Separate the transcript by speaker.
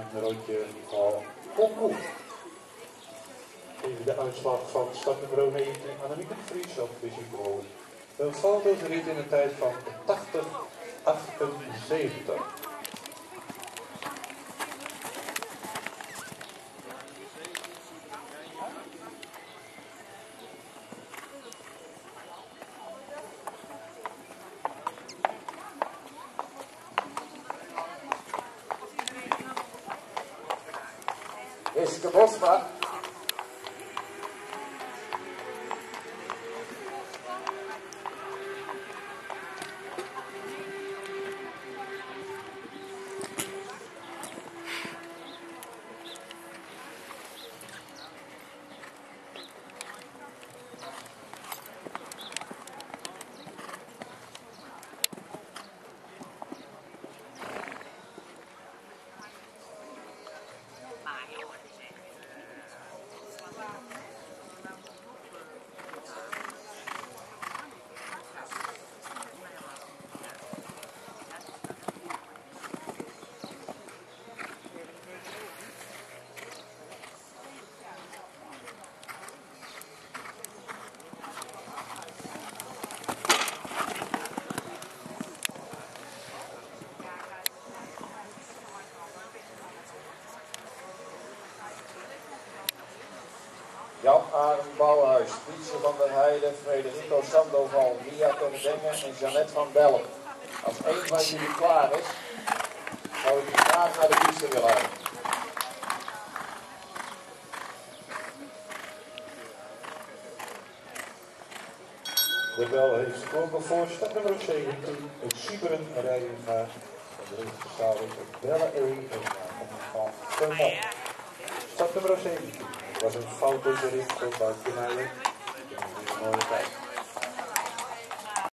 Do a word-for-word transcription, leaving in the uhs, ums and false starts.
Speaker 1: een rondje al concours. Even de uitslag van startnummer negentien, Annemieke de Vries op Visibol. Een foto's rit in een tijd van tachtig achtenzeventig.
Speaker 2: Iske Bosma. Jan Arend Bouwhuis, Pietje van der Heijden, Frederico Sandoval, Mia Terdengen en Jeannette van Belm. Als één van jullie klaar is, zou ik u graag naar de piste willen hebben.
Speaker 1: De bel heeft geklonken voor startnummer zeventien, het Sieberen rijden gaat van de rechtszaal op Belle E en van Vermont. Startnummer zeventien. Het was een fout deze rit voor Bart Knijlen.